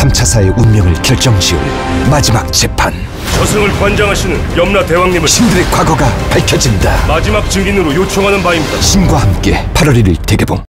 3차사의 운명을 결정지을 마지막 재판. 저승을 관장하시는 염라 대왕님을 신들의 과거가 밝혀진다. 마지막 증인으로 요청하는 바입니다. 신과 함께 8월 1일 대개봉.